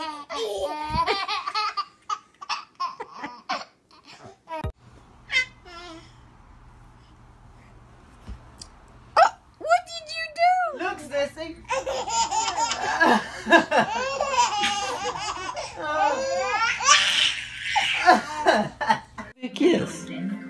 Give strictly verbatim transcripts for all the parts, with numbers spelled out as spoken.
Kiss.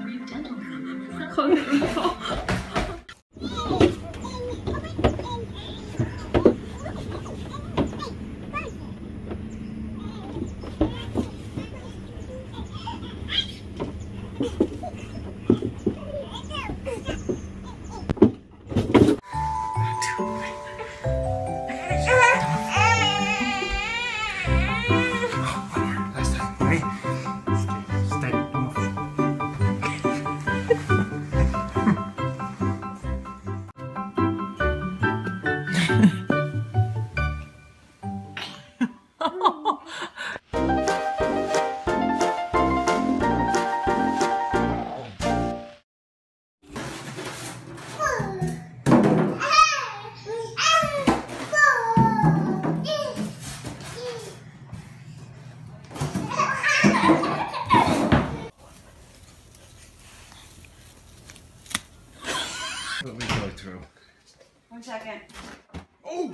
Let me go through. One second. Oh!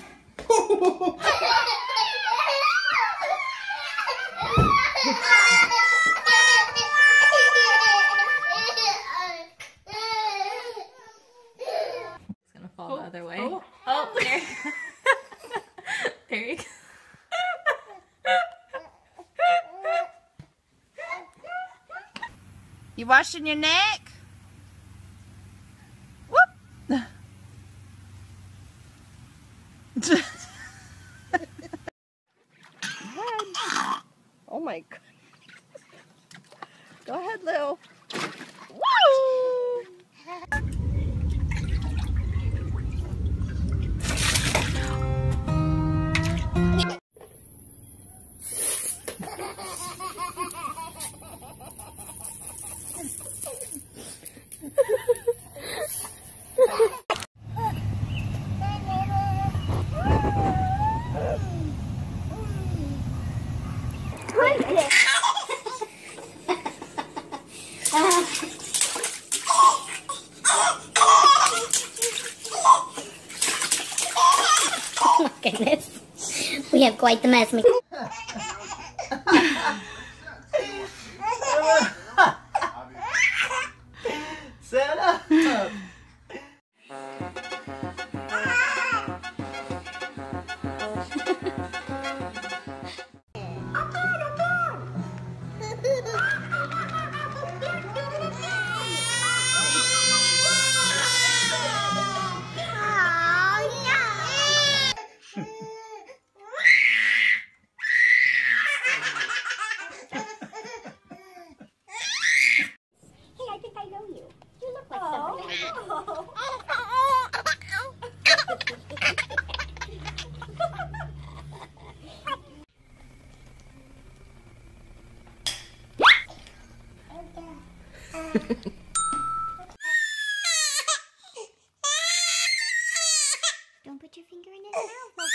It's gonna fall the other way. Oh, Oh, there. There you go. You washing your neck? Whoop! Oh my god. Go ahead, Lil. Woo! Oh goodness, we have quite the mess. Set up. Don't put your finger in his mouth, okay?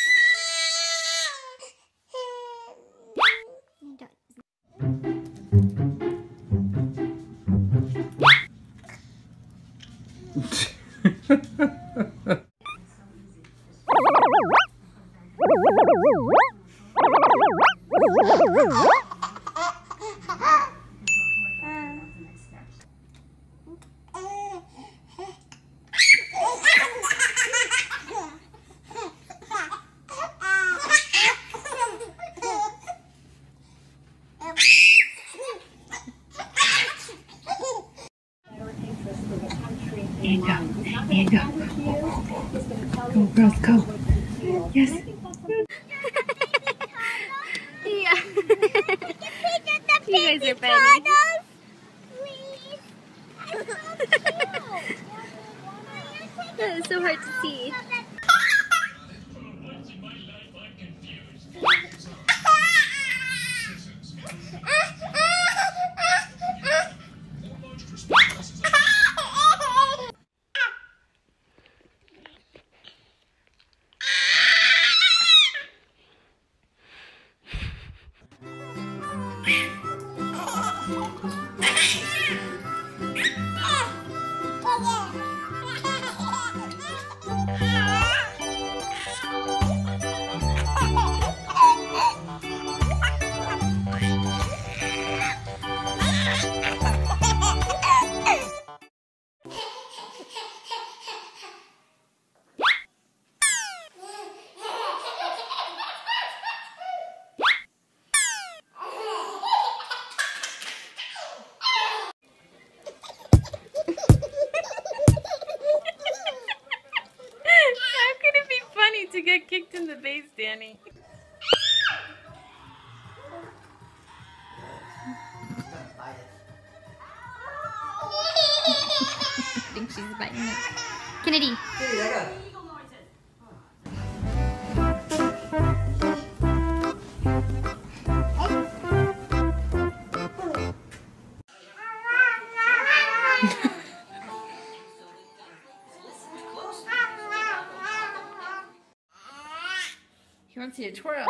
And go, and go. Go, girls, go. Yes. Yeah. You guys are funny. That is so hard to see. think she's biting it. Kennedy. Kennedy, I got it. He wants you to twirl.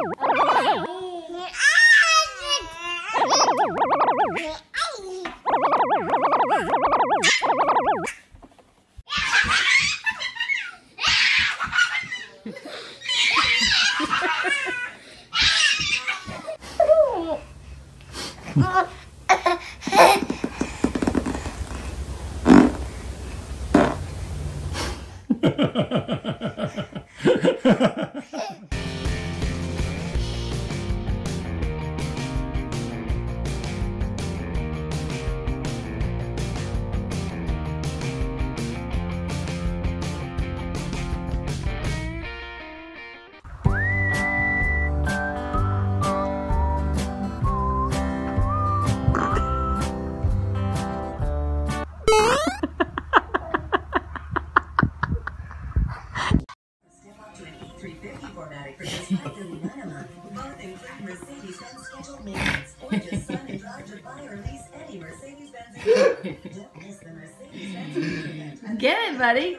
three fifty formatting for just five thirty-nine a month. Both include Mercedes-Benz scheduled maintenance or just sign and drive to buy or lease any Mercedes-Benz vehicle. Don't miss the Mercedes-Benz event. Get it, buddy.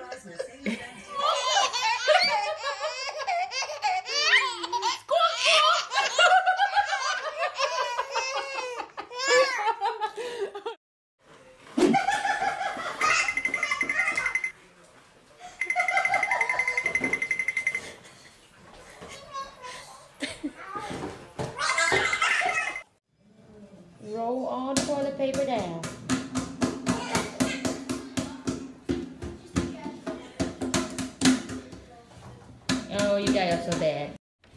Roll all the toilet paper down. Oh, you guys are so bad.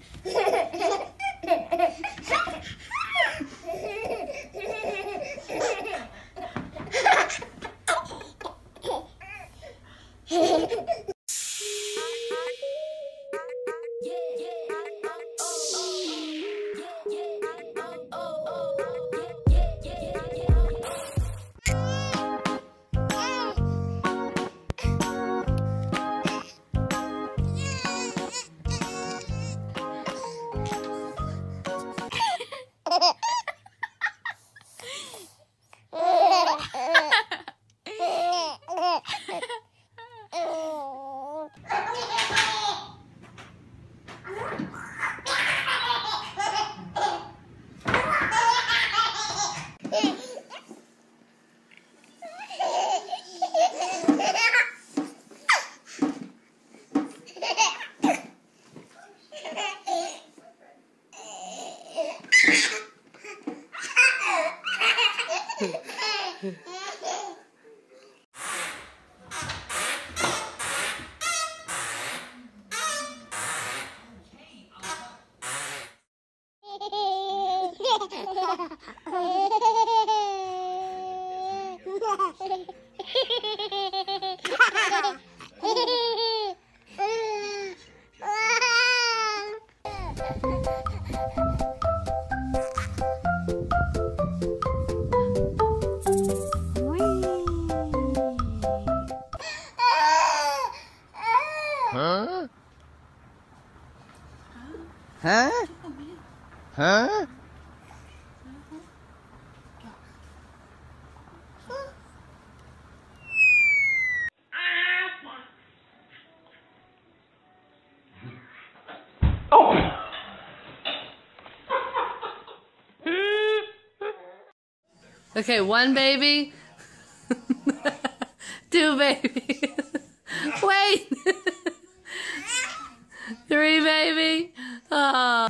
Huh? Huh? Huh? Okay, one baby. Two babies. Wait. Three baby. Oh.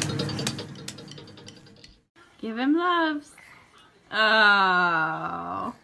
Give him loves. Oh.